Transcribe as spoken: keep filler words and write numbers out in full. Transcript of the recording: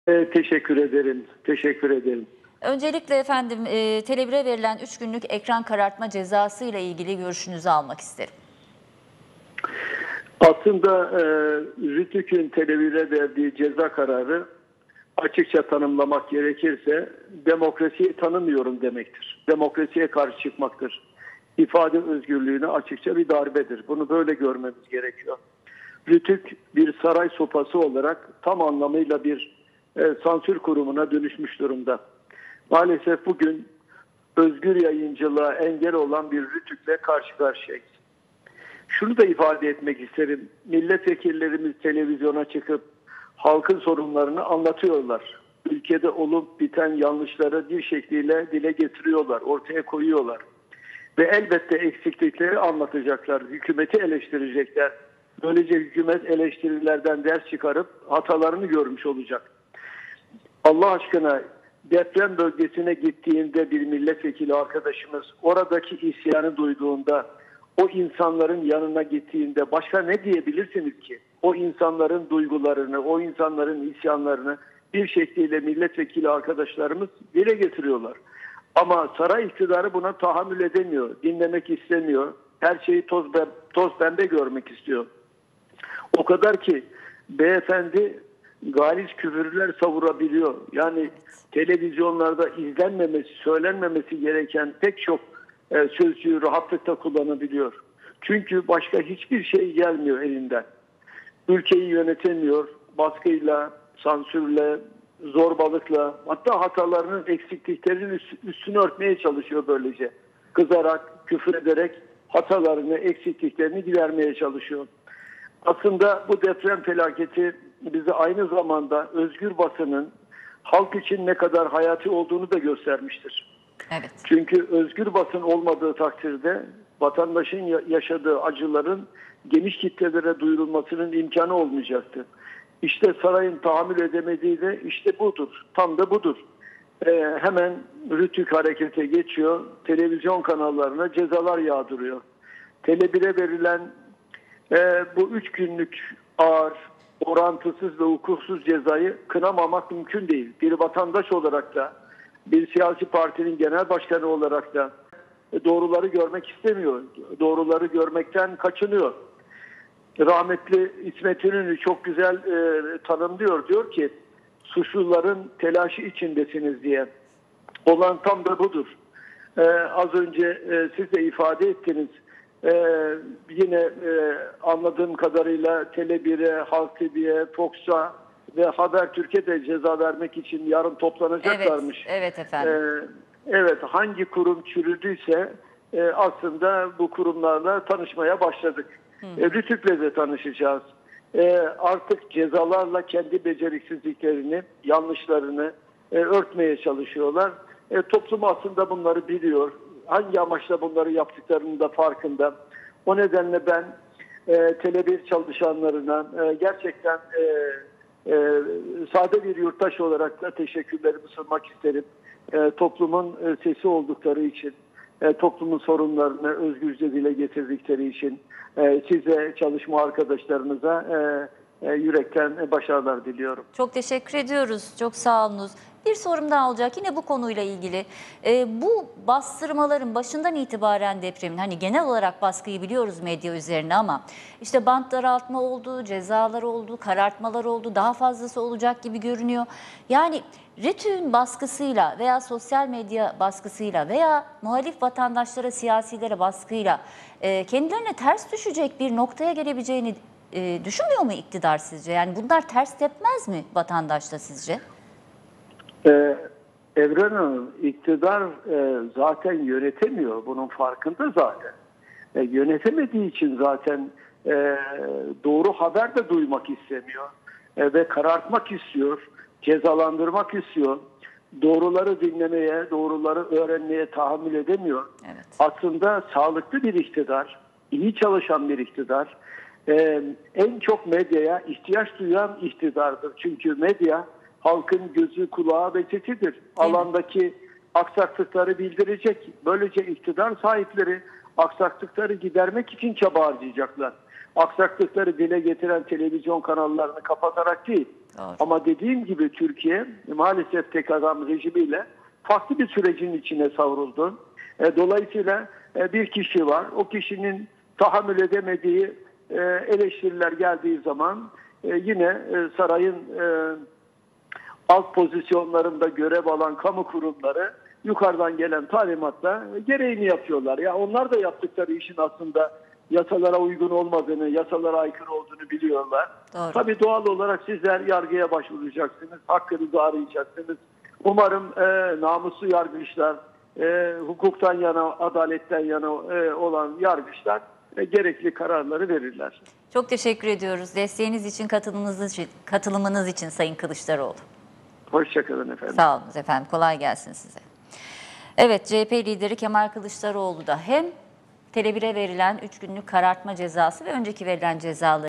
Eee, teşekkür ederim, teşekkür ederim. Öncelikle efendim, eee, Tele bir'e verilen üç günlük ekran karartma cezası ile ilgili görüşünüzü almak isterim. Aslında eee RTÜK'ün Tele bir'e verdiği ceza kararı açıkça tanımlamak gerekirse demokrasiyi tanımıyorum demektir. Demokrasiye karşı çıkmaktır. İfade özgürlüğüne açıkça bir darbedir. Bunu böyle görmemiz gerekiyor. RTÜK bir saray sopası olarak tam anlamıyla bir e, sansür kurumuna dönüşmüş durumda. Maalesef bugün özgür yayıncılığa engel olan bir RTÜK'le karşı karşıyayız. Şunu da ifade etmek isterim. Milletvekillerimiz televizyona çıkıp halkın sorunlarını anlatıyorlar. Ülkede olup biten yanlışları bir şekliyle dile getiriyorlar, ortaya koyuyorlar. Ve elbette eksiklikleri anlatacaklar, hükümeti eleştirecekler. Böylece hükümet eleştirilerden ders çıkarıp hatalarını görmüş olacak. Allah aşkına deprem bölgesine gittiğinde bir milletvekili arkadaşımız oradaki isyanı duyduğunda, o insanların yanına gittiğinde başka ne diyebilirsiniz ki? O insanların duygularını, o insanların isyanlarını bir şekliyle milletvekili arkadaşlarımız dile getiriyorlar. Ama saray iktidarı buna tahammül edemiyor, dinlemek istemiyor. Her şeyi toz, toz pembe görmek istiyor. O kadar ki beyefendi galis küfürler savurabiliyor. Yani televizyonlarda izlenmemesi, söylenmemesi gereken pek çok e, sözcüğü rahatlıkla kullanabiliyor. Çünkü başka hiçbir şey gelmiyor elinden. Ülkeyi yönetemiyor, baskıyla, sansürle, zorbalıkla, hatta hatalarının, eksikliklerinin üstünü örtmeye çalışıyor böylece. Kızarak, küfür ederek hatalarını, eksikliklerini gidermeye çalışıyor. Aslında bu deprem felaketi bize aynı zamanda özgür basının halk için ne kadar hayati olduğunu da göstermiştir. Evet. Çünkü özgür basın olmadığı takdirde vatandaşın yaşadığı acıların geniş kitlelere duyurulmasının imkanı olmayacaktı. İşte sarayın tahammül edemediği de işte budur. Tam da budur. Ee, hemen RTÜK harekete geçiyor. Televizyon kanallarına cezalar yağdırıyor. Tele bir'e verilen e, bu üç günlük ağır, orantısız ve hukuksuz cezayı kınamamak mümkün değil. Bir vatandaş olarak da, bir siyasi partinin genel başkanı olarak da doğruları görmek istemiyor. Doğruları görmekten kaçınıyor. Rahmetli İsmet İnönü çok güzel e, tanımlıyor. Diyor ki suçluların telaşı içindesiniz diye. Olan tam da budur. E, az önce e, siz de ifade ettiniz. E, yine e, anladığım kadarıyla Tele bir'e, Halk T V'ye, Fox'a ve Habertürk'e de ceza vermek için yarın toplanacaklarmış. Evet, evet efendim. E, evet, hangi kurum çürüdüyse e, aslında bu kurumlarla tanışmaya başladık. E, RTÜK'le de tanışacağız. E, artık cezalarla kendi beceriksizliklerini, yanlışlarını e, örtmeye çalışıyorlar. E, toplum aslında bunları biliyor. Hangi amaçla bunları yaptıklarının da farkında. O nedenle ben e, Tele bir çalışanlarına e, gerçekten e, e, sade bir yurttaş olarak da teşekkürlerimi sunmak isterim. E, toplumun e, sesi oldukları için, e, toplumun sorunlarını özgürce dile getirdikleri için e, size, çalışma arkadaşlarınıza e, e, yürekten başarılar diliyorum. Çok teşekkür ediyoruz. Çok sağ olunuz. Bir sorum daha olacak yine bu konuyla ilgili. Ee, bu bastırmaların başından itibaren depremin, hani genel olarak baskıyı biliyoruz medya üzerine ama işte bant daraltma oldu, cezalar oldu, karartmalar oldu, daha fazlası olacak gibi görünüyor. Yani RTÜK'ün baskısıyla veya sosyal medya baskısıyla veya muhalif vatandaşlara, siyasilere baskıyla e, kendilerine ters düşecek bir noktaya gelebileceğini e, düşünmüyor mu iktidar sizce? Yani bunlar ters tepmez mi vatandaşta sizce? Ee, Evren Hanım, iktidar e, zaten yönetemiyor. Bunun farkında zaten. E, yönetemediği için zaten e, doğru haber de duymak istemiyor. E, ve karartmak istiyor, cezalandırmak istiyor. Doğruları dinlemeye, doğruları öğrenmeye tahammül edemiyor. Evet. Aslında sağlıklı bir iktidar, iyi çalışan bir iktidar, e, en çok medyaya ihtiyaç duyan iktidardır. Çünkü medya halkın gözü, kulağı ve sesidir. Alandaki aksaklıkları bildirecek. Böylece iktidar sahipleri aksaklıkları gidermek için çaba harcayacaklar. Aksaklıkları dile getiren televizyon kanallarını kapatarak değil, Doğru. Ama dediğim gibi Türkiye maalesef tek adam rejimiyle farklı bir sürecin içine savruldu. E, dolayısıyla e, bir kişi var. O kişinin tahammül edemediği e, eleştiriler geldiği zaman e, yine e, sarayın e, alt pozisyonlarında görev alan kamu kurumları yukarıdan gelen talimatla gereğini yapıyorlar. Ya onlar da yaptıkları işin aslında yasalara uygun olmadığını, yasalara aykırı olduğunu biliyorlar. Doğru. Tabii doğal olarak sizler yargıya başvuracaksınız, hakkınızı arayacaksınız. Umarım e, namuslu yargıçlar, e, hukuktan yana, adaletten yana e, olan yargıçlar e, gerekli kararları verirler. Çok teşekkür ediyoruz. Desteğiniz için, katılımınız için, katılımınız için Sayın Kılıçdaroğlu. Hoşçakalın efendim. Sağ olun efendim. Kolay gelsin size. Evet, C H P lideri Kemal Kılıçdaroğlu da hem Tele bir'e verilen üç günlük karartma cezası ve önceki verilen cezaları